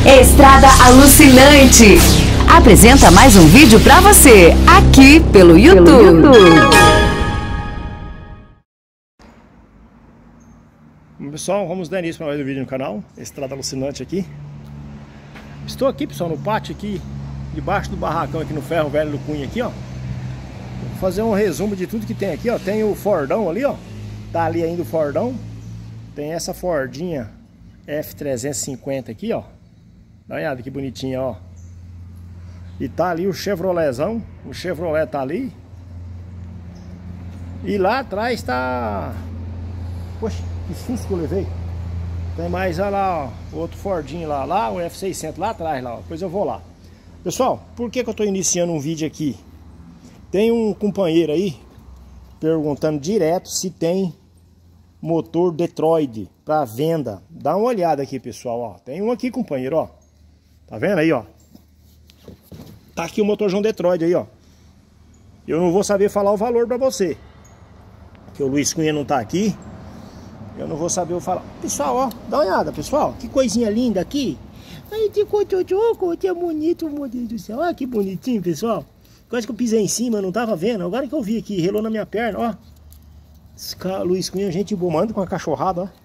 Estrada Alucinante apresenta mais um vídeo pra você, aqui pelo YouTube. Pessoal, vamos dar início para mais um vídeo no canal Estrada Alucinante aqui. Estou aqui, pessoal, no pátio aqui, debaixo do barracão aqui no Ferro Velho do Cunha aqui, ó. Vou fazer um resumo de tudo que tem aqui, ó. Tem o Fordão ali, ó. Tá ali ainda o Fordão. Tem essa Fordinha F350 aqui, ó. Dá uma olhada que bonitinha, ó. E tá ali o Chevroletzão. O Chevrolet tá ali. E lá atrás tá... Poxa, que susto que eu levei. Tem mais, olha lá, ó, outro Fordinho lá, o F600 lá atrás, lá, ó. Depois eu vou lá. Pessoal, por que eu tô iniciando um vídeo aqui? Tem um companheiro aí perguntando direto se tem motor Detroit para venda. Dá uma olhada aqui, pessoal, ó. Tem um aqui, companheiro, ó. Tá vendo aí, ó? Tá aqui o motorzão Detroit aí, ó. Eu não vou saber falar o valor para você, porque o Luiz Cunha não tá aqui. Eu não vou saber falar. Pessoal, ó, dá uma olhada, pessoal. Que coisinha linda aqui. Ai, que é bonito, meu Deus do céu. Olha que bonitinho, pessoal. Quase que eu pisei em cima, não tava vendo. Agora que eu vi aqui, relou na minha perna, ó. Esse cara, Luiz Cunha, gente boa, manda com a cachorrada, ó.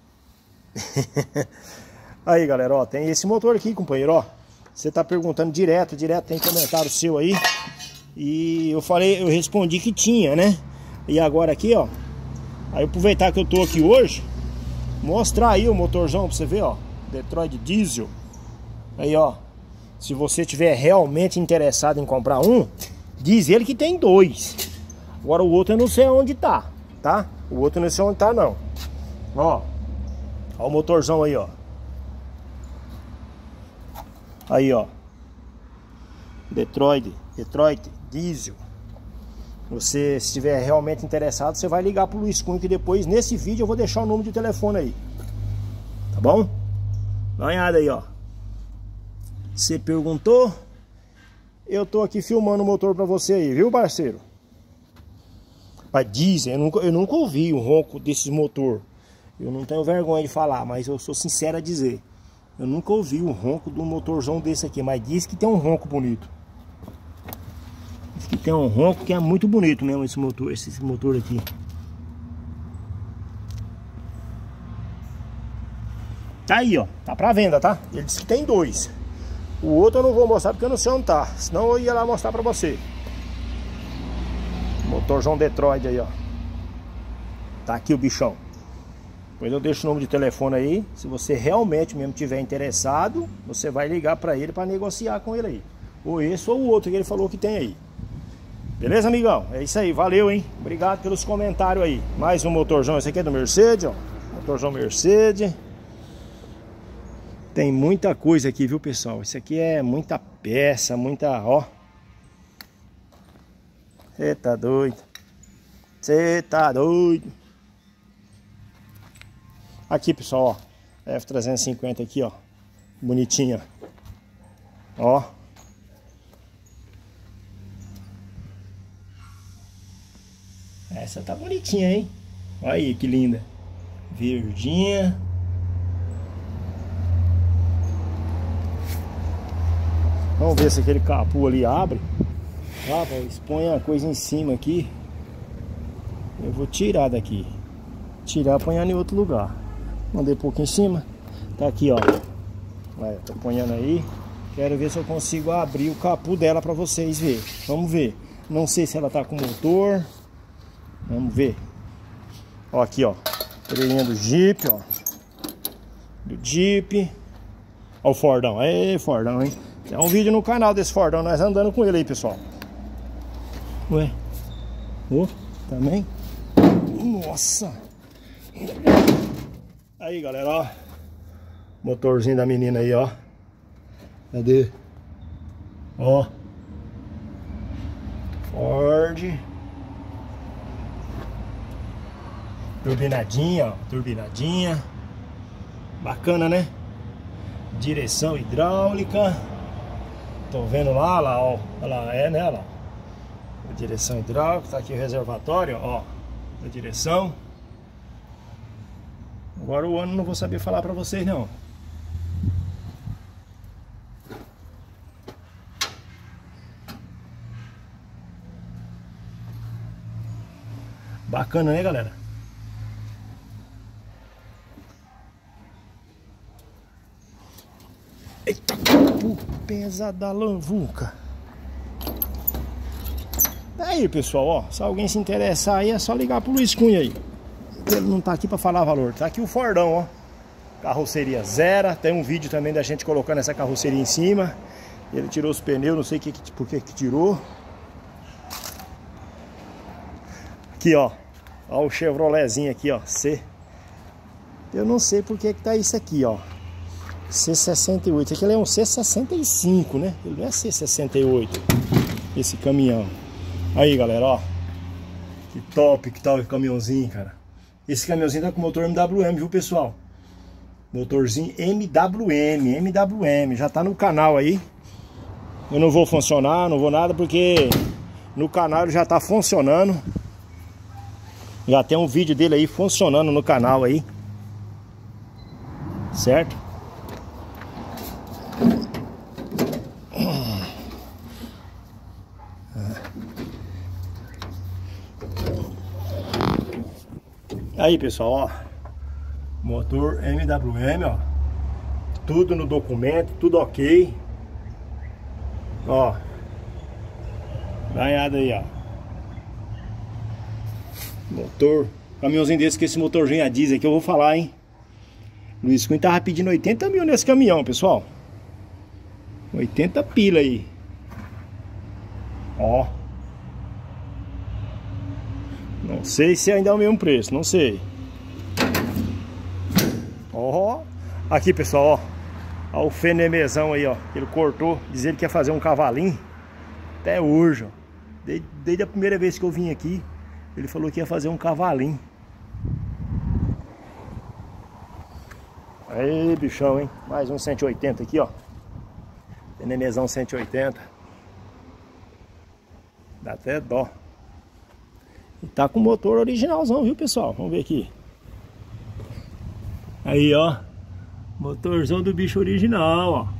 Aí, galera, ó, tem esse motor aqui, companheiro, ó. Você tá perguntando direto, tem comentário seu aí. E eu respondi que tinha, né? E agora aqui, ó. Aí aproveitar que eu tô aqui hoje, mostrar aí o motorzão pra você ver, ó. Detroit Diesel. Aí, ó. Se você tiver realmente interessado em comprar um, diz ele que tem dois. Agora o outro eu não sei onde tá, tá? O outro eu não sei onde tá, não. Ó. Ó o motorzão aí, ó. Aí, ó. Detroit Diesel. Você, se estiver realmente interessado, você vai ligar pro Luiz Cunha, que depois, nesse vídeo, eu vou deixar o número de telefone aí. Tá bom? Dá uma olhada aí, ó. Você perguntou, eu tô aqui filmando o motor pra você aí, viu, parceiro? Mas dizem, eu nunca ouvi o ronco desses motor. Eu não tenho vergonha de falar, mas eu sou sincero a dizer. Eu nunca ouvi o ronco de um motorzão desse aqui, mas diz que tem um ronco bonito. Diz que tem um ronco que é muito bonito mesmo, esse motor aqui. Tá aí, ó, tá pra venda, tá? Ele disse que tem dois. O outro eu não vou mostrar porque eu não sei onde tá. Senão eu ia lá mostrar pra você. Motorzão Detroit aí, ó. Tá aqui o bichão. Depois eu deixo o número de telefone aí. Se você realmente mesmo tiver interessado, você vai ligar pra ele pra negociar com ele aí. Ou esse ou o outro que ele falou que tem aí. Beleza, amigão? É isso aí, valeu, hein? Obrigado pelos comentários aí. Mais um motorzão, esse aqui é do Mercedes, ó. Motorzão Mercedes. Tem muita coisa aqui, viu, pessoal? Isso aqui é muita peça, muita, ó. Você tá doido. Você tá doido. Aqui, pessoal, ó. F350 aqui, ó. Bonitinha. Ó. Essa tá bonitinha, hein? Olha aí, que linda. Verdinha. Vamos ver se aquele capô ali abre. Ah, expõe a coisa em cima aqui. Eu vou tirar daqui. Tirar, apanhar em outro lugar. Mandei um pouco em cima. Tá aqui, ó. Vai, tô apanhando aí. Quero ver se eu consigo abrir o capô dela pra vocês verem. Vamos ver. Não sei se ela tá com motor. Vamos ver. Ó, aqui, ó. Orelhinha do Jeep, ó. Do Jeep. Ó o Fordão. Ei, Fordão, hein? Tem um vídeo no canal desse Fordão, nós andando com ele aí, pessoal. Ué. Ô, também. Nossa. Aí, galera, ó. Motorzinho da menina aí, ó. Cadê? Ó. Ford. Turbinadinha, ó. Turbinadinha. Bacana, né? Direção hidráulica. Tô vendo lá, ó. Ela é, né, lá. A direção hidráulica, tá aqui o reservatório, ó. A direção. Agora o ano não vou saber falar pra vocês, não. Bacana, né, galera? Eita, pesa da lamvuca. Aí, pessoal, ó, se alguém se interessar aí, é só ligar pro Luiz Cunha aí. Ele não tá aqui pra falar valor. Tá aqui o Fordão, ó. Carroceria zero. Tem um vídeo também da gente colocando essa carroceria em cima. Ele tirou os pneus, não sei por que tirou. Aqui, ó. Ó o Chevroletzinho aqui, ó. Eu não sei por que tá isso aqui, ó. C68. Esse aqui é um C65, né? Ele não é C68. Esse caminhão. Aí, galera, ó. Que top que tá o caminhãozinho, cara. Esse caminhãozinho tá com motor MWM, viu, pessoal? Motorzinho MWM. Já tá no canal aí. Eu não vou funcionar, não vou nada, porque no canal ele já tá funcionando. Já tem um vídeo dele aí funcionando no canal aí. Certo? Aí, pessoal, ó. Motor MWM, ó. Tudo no documento, tudo ok. Ó. Dá uma olhada aí, ó. Motor. Caminhãozinho desse, que esse motorzinho a diesel aqui eu vou falar, hein. Luiz Cunha tava pedindo 80 mil nesse caminhão, pessoal. 80 pila aí. Ó. Não sei se ainda é o mesmo preço, não sei. Ó. Aqui, pessoal, ó. Ó o fenemezão aí, ó. Ele cortou, diz ele que ia fazer um cavalinho. Até hoje, ó. Desde a primeira vez que eu vim aqui, ele falou que ia fazer um cavalinho. Aí, bichão, hein? Mais um 180 aqui, ó. Fenemezão 180. Dá até dó. E tá com motor originalzão, viu, pessoal? Vamos ver aqui. Aí, ó. Motorzão do bicho original, ó.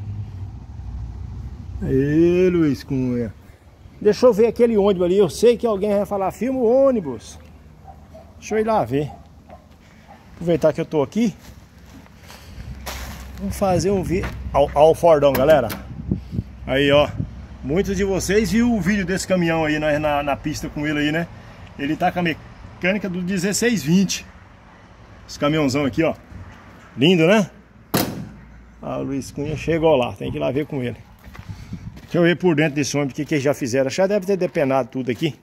Aí, Luiz Cunha. Deixa eu ver aquele ônibus ali. Eu sei que alguém vai falar, filma o ônibus. Deixa eu ir lá ver. Aproveitar que eu tô aqui. Vamos fazer um vídeo. Ó o Fordão, galera. Aí, ó. Muitos de vocês viram o vídeo desse caminhão aí na pista com ele aí, né? Ele tá com a mecânica do 1620. Esse caminhãozão aqui, ó. Lindo, né? Ah, o Luiz Cunha chegou lá. Tem que ir lá ver com ele. Deixa eu ver por dentro desse ônibus o que eles já fizeram. Já deve ter depenado tudo aqui.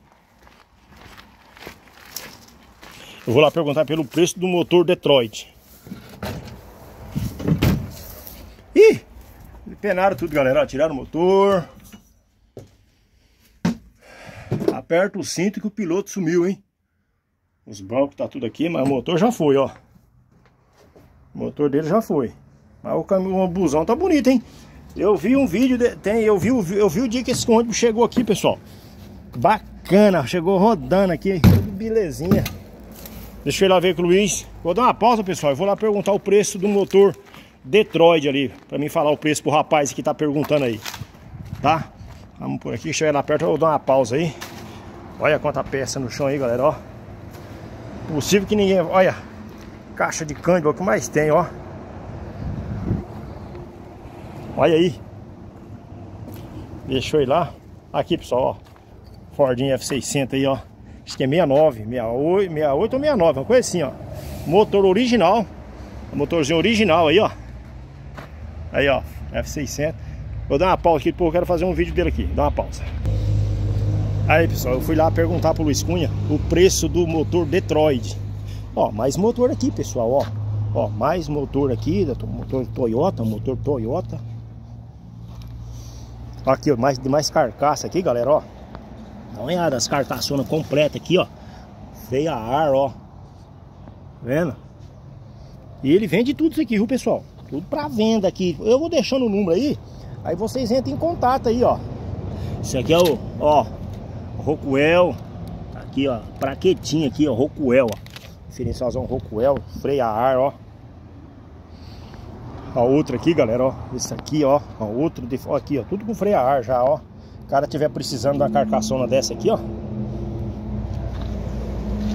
Eu vou lá perguntar pelo preço do motor Detroit. Ih! Depenaram tudo, galera. Ó, tiraram o motor. Aperta o cinto que o piloto sumiu, hein? Os bancos tá tudo aqui, mas o motor já foi, ó. O motor dele já foi. Mas o busão tá bonito, hein? Eu vi um vídeo, eu vi o dia que esse ônibus chegou aqui, pessoal. Bacana, chegou rodando aqui, tudo belezinha. Deixa eu ir lá ver com o Luiz. Vou dar uma pausa, pessoal. Eu vou lá perguntar o preço do motor Detroit ali, pra mim falar o preço pro rapaz que tá perguntando aí. Tá? Vamos por aqui, deixa eu ir lá perto, eu vou dar uma pausa aí. Olha quanta peça no chão aí, galera, ó. Possível que ninguém... Olha, caixa de câmbio, é o que mais tem, ó. Olha aí. Deixa eu ir lá. Aqui, pessoal, ó. Fordinho F600 aí, ó. Acho que é 69, 68 ou 69, uma coisa assim, ó. Motor original. Motorzinho original aí, ó. Aí, ó, F600. Vou dar uma pausa aqui, porque eu quero fazer um vídeo dele aqui. Dá uma pausa. Aí, pessoal, eu fui lá perguntar pro Luiz Cunha o preço do motor Detroit. Ó, mais motor aqui, pessoal, ó. Ó, mais motor aqui, motor Toyota. Aqui, ó, mais carcaça aqui, galera, ó. Dá uma olhada, as carcaçonas completas aqui, ó. Freio a ar, ó. Vendo? E ele vende tudo isso aqui, viu, pessoal? Tudo pra venda aqui. Eu vou deixando o número aí. Aí vocês entram em contato aí, ó. Esse aqui é o, ó, Rockwell. Aqui, ó, praquetinha aqui, ó, Rockwell, ó. Diferencialzão Rockwell, freio a ar, ó. A outra aqui, galera, ó. Esse aqui, ó. A outro, ó, aqui, ó. Tudo com freio a ar já, ó. O cara tiver precisando da carcaçona dessa aqui, ó.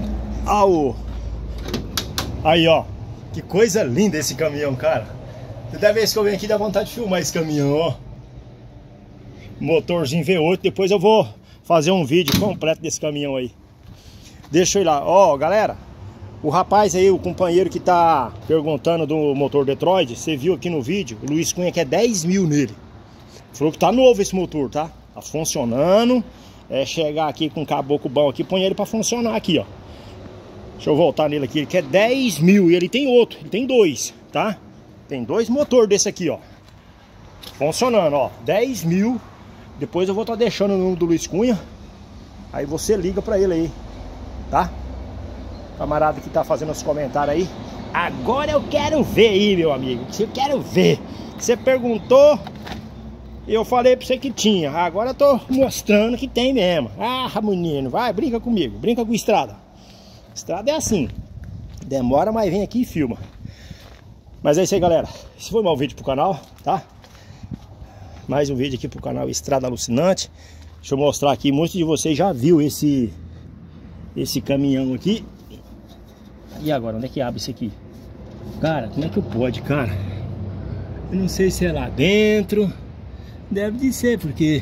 Aí, ó. Que coisa linda esse caminhão, cara. Toda vez que eu venho aqui dá vontade de filmar esse caminhão, ó. Motorzinho V8. Depois eu vou fazer um vídeo completo desse caminhão aí. Deixa eu ir lá. Ó, galera. O rapaz aí, o companheiro que tá perguntando do motor Detroit, você viu aqui no vídeo, o Luiz Cunha quer 10 mil nele. Falou que tá novo esse motor, tá? Tá funcionando. É chegar aqui com um caboclo bom aqui, põe ele pra funcionar aqui, ó. Deixa eu voltar nele aqui. Ele quer 10 mil e ele tem outro, ele tem dois, tá? Tem dois motores desse aqui, ó. Funcionando, ó. 10 mil. Depois eu vou estar deixando o número do Luiz Cunha. Aí você liga pra ele aí, tá? Camarada que tá fazendo os comentários aí. Agora eu quero ver aí, meu amigo. Eu quero ver. Você perguntou, eu falei pra você que tinha. Agora eu tô mostrando que tem mesmo. Ah, menino, vai, brinca comigo. Brinca com estrada. Estrada é assim. Demora, mas vem aqui e filma. Mas é isso aí, galera. Esse foi mais um vídeo pro canal, tá? Mais um vídeo aqui pro canal Estrada Alucinante. Deixa eu mostrar aqui. Muitos de vocês já viu esse caminhão aqui. E agora, onde é que abre isso aqui? Cara, como é que pode, cara? Eu não sei se é lá dentro. Deve de ser, porque...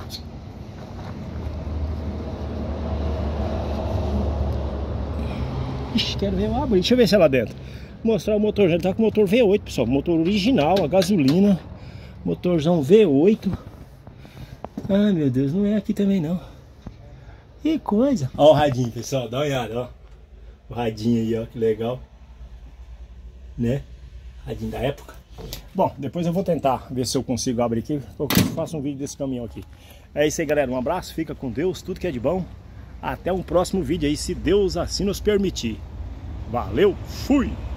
Ixi, quero ver eu abrir. Deixa eu ver se é lá dentro. Vou mostrar o motor. Ele tá com o motor V8, pessoal. Motor original, a gasolina. Motorzão V8. Ai, meu Deus, não é aqui também, não. Que coisa. Ó o radinho, pessoal. Dá uma olhada, ó. O radinho aí, ó, que legal. Né? Radinho da época. Bom, depois eu vou tentar ver se eu consigo abrir aqui. Eu faço um vídeo desse caminhão aqui. É isso aí, galera. Um abraço, fica com Deus, tudo que é de bom. Até um próximo vídeo aí, se Deus assim nos permitir. Valeu, fui!